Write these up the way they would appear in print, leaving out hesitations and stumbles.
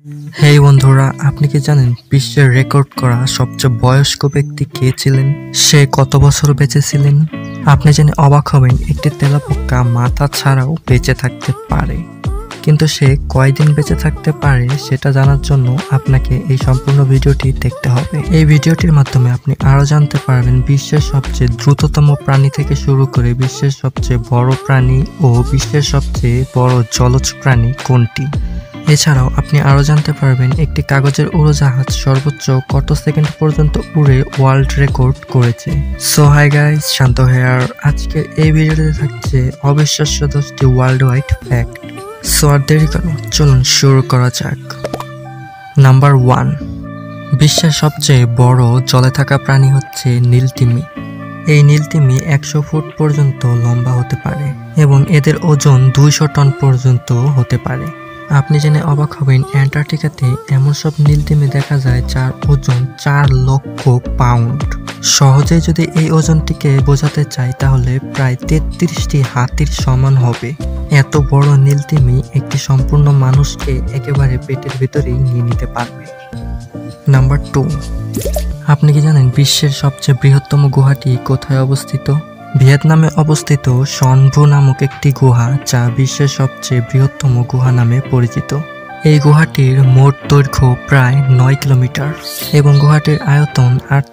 হেই বন্ধুরা, আপনি কি জানেন বিশ্বের রেকর্ড করা সবচেয়ে বয়স্ক ব্যক্তি কে ছিলেন? সে কত বছর বেঁচে ছিলেন? আপনি জেনে অবাক হবেন একটি তেলাপোকা মাথা ছাড়াও বেঁচে থাকতে পারে। কিন্তু সে কয়দিন বেঁচে থাকতে পারে সেটা জানার জন্য আপনাকে এই সম্পূর্ণ ভিডিওটি দেখতে হবে। এই ভিডিওটির মাধ্যমে আপনি আরো জানতে পারবেন বিশ্বের সবচেয়ে দ্রুততম প্রাণী থেকে শুরু করে বিশ্বের সবচেয়ে বড় প্রাণী ও বিশ্বের সবচেয়ে বড় জলজ প্রাণী কোনটি। এছাড়াও আপনি আরো জানতে পারবেন একটি কাগজের উড়োজাহাজ সর্বোচ্চ কত সেকেন্ড পর্যন্ত উড়ে ওয়ার্ল্ড রেকর্ড করেছে। So hi guys, Shanto here. আজকের এই ভিডিওতে থাকছে অবিশ্বাস্য 10টি ওয়ার্ল্ড ওয়াইড ফ্যাক্ট। সো আর দেরি কেন, চলুন শুরু করা যাক। নাম্বার 1, বিশ্বের সবচেয়ে বড় জলে থাকা প্রাণী হচ্ছে নীলতিমি। এই নীলতিমি 100 ফুট পর্যন্ত লম্বা হতে পারে এবং এদের ওজন 200 টন পর্যন্ত হতে পারে। আপনি জেনে অবাক হবেন অ্যান্টার্কটিকাতে এমন সব নীলতিমি দেখা যায় যার ওজন 4 লক্ষ পাউন্ড। সহজেই যদি এই ওজনটিকে বোঝাতে চাই তাহলে প্রায় 33টি হাতির সমান হবে। এত বড় নীলতিমি একটি সম্পূর্ণ মানুষকে একেবারে পেটের ভিতরেই নিয়ে নিতে পারবে। নাম্বার 2, আপনি কি জানেন বিশ্বের সবচেয়ে বৃহত্তম গুহাটি কোথায় অবস্থিত? ভিয়েতনামে অবস্থিত সনভু নামক একটি গুহা, যা বিশ্বের সবচেয়ে বৃহত্তম গুহা নামে পরিচিত। এই গুহাটির মোট দৈর্ঘ্য প্রায় 9 কিলোমিটার এবং গুহাটির আয়তন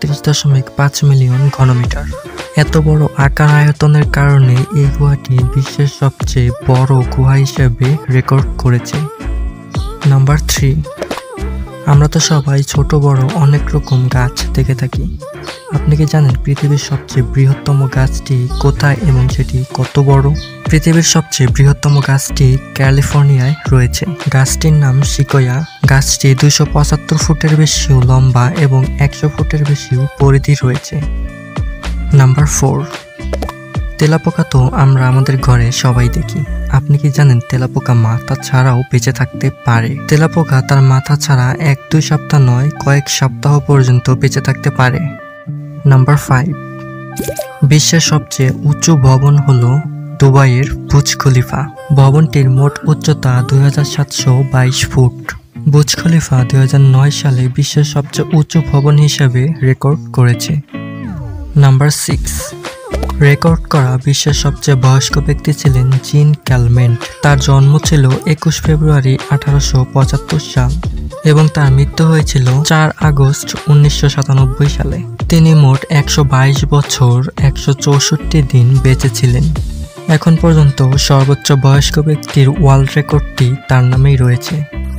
38.5 মিলিয়ন ঘনমিটার। এত বড় আকার আয়তনের কারণে এই গুহাটি বিশ্বের সবচেয়ে বড় গুহা হিসেবে রেকর্ড করেছে। নাম্বার 3, আমরা তো সবাই ছোট বড় অনেক রকম গাছ দেখে থাকি। আপনি কি জানেন পৃথিবীর সবচেয়ে বৃহত্তম গাছটি কোথায় এবং সেটি কত বড়? পৃথিবীর সবচেয়ে বৃহত্তম গাছটি ক্যালিফোর্নিয়ায় রয়েছে। গাছটির নাম সিকোয়া। গাছটি 275 ফুটের বেশিও লম্বা এবং 100 ফুটের বেশিও পরিধি রয়েছে। নাম্বার 4, তেলাপোকা তো আমরা আমাদের ঘরে সবাই দেখি। আপনি কি জানেন তেলাপোকা মাথা ছাড়াও বেঁচে থাকতে পারে? তেলাপোকা তার মাথা ছাড়া 1-2 সপ্তাহ নয়, কয়েক সপ্তাহ পর্যন্ত বেঁচে থাকতে পারে। নাম্বার 5, বিশ্বের সবচেয়ে উঁচু ভবন হলো দুবাইয়ের বুর্জ খলিফা। ভবনটির মোট উচ্চতা 2722 ফুট। বুর্জ খলিফা 2009 সালে বিশ্বের সবচেয়ে উঁচু ভবন হিসেবে রেকর্ড করেছে। নাম্বার 6, রেকর্ড করা বিশ্বের সবচেয়ে বয়স্ক ব্যক্তি ছিলেন জিন ক্যালমেন্ট। তার জন্ম ছিল 21 ফেব্রুয়ারি 1875 সাল এবং তার মৃত্যু হয়েছিল 4 আগস্ট 1997 সালে। তিনি মোট 122 বছর 164 দিন বেঁচে ছিলেন। এখন পর্যন্ত সর্বোচ্চ বয়স্ক ব্যক্তির ওয়ার্ল্ড রেকর্ডটি তার নামেই রয়েছে।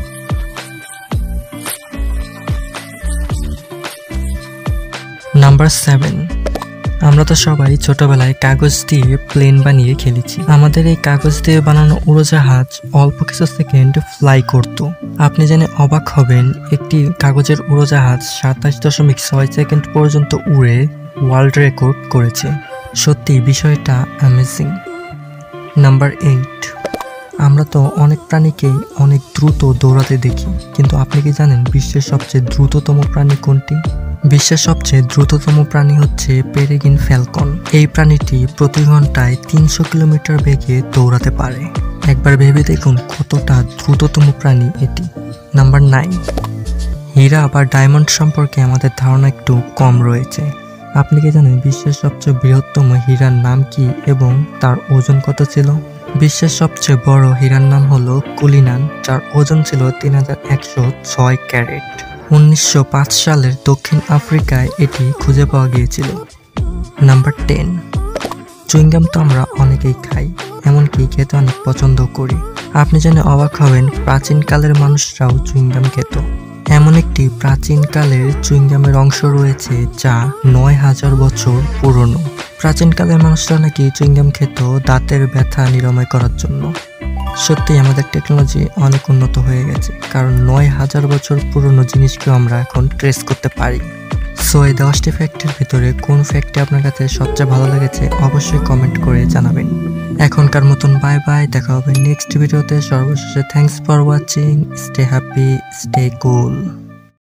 নাম্বার 7, আমরা তো সবাই ছোটবেলায় কাগজ দিয়ে প্লেন বানিয়ে খেলেছি। আমাদের এই কাগজ দিয়ে বানানো উড়োজাহাজ অল্প কিছু সেকেন্ড ফ্লাই করত। আপনি জেনে অবাক হবেন একটি কাগজের উড়োজাহাজ 27.6 সেকেন্ড পর্যন্ত উড়ে ওয়ার্ল্ড রেকর্ড করেছে। সত্যি বিষয়টা অ্যামেজিং। নাম্বার 8, আমরা তো অনেক প্রাণীকেই অনেক দ্রুত দৌড়াতে দেখি, কিন্তু আপনি কি জানেন বিশ্বের সবচেয়ে দ্রুততম প্রাণী কোনটি? বিশ্বের সবচেয়ে দ্রুততম প্রাণী হচ্ছে পেরেগিন ফ্যালকন। এই প্রাণীটি প্রতি ঘন্টায় 300 কিলোমিটার বেগে দৌড়াতে পারে। একবার ভেবে দেখুন কতটা দ্রুততম প্রাণী এটি। নাম্বার 9, হীরা বা ডায়মন্ড সম্পর্কে আমাদের ধারণা একটু কম রয়েছে। আপনি কি জানেন বিশ্বের সবচেয়ে বৃহত্তম হীরার নাম কি এবং তার ওজন কত ছিল? বিশ্বের সবচেয়ে বড় হীরার নাম হলো কুলিনান, যার ওজন ছিল 3106 ক্যারেট। 1905 সালের দক্ষিণ আফ্রিকায় এটি খুঁজে পাওয়া গিয়েছিল। নাম্বার 10, চুইংগাম তো আমরা অনেকেই খাই, এমনকি খেতে অনেক পছন্দ করি। আপনি জেনে অবাক হবেন প্রাচীনকালের মানুষরাও চুইংগাম খেত। এমন একটি প্রাচীনকালের চুইংগামের অংশ রয়েছে যা 9000 বছর পুরনো। প্রাচীনকালের মানুষরা নাকি চুইংগাম খেত দাঁতের ব্যথা নিরাময় করার জন্য। সত্যি আমাদের টেকনোলজি অনেক উন্নত হয়ে গেছে, কারণ 9000 বছর পুরনো জিনিসকেও আমরা এখন ট্রেস করতে পারি। সো এই 10টি ফ্যাক্টের ভিতরে কোন ফ্যাক্টটি আপনার কাছে সবচেয়ে ভালো লেগেছে অবশ্যই কমেন্ট করে জানাবেন। এখনকার মতন বাই বাই, দেখা হবে নেক্সট ভিডিওতে। সর্বশেষে thanks for watching, stay happy, stay cool.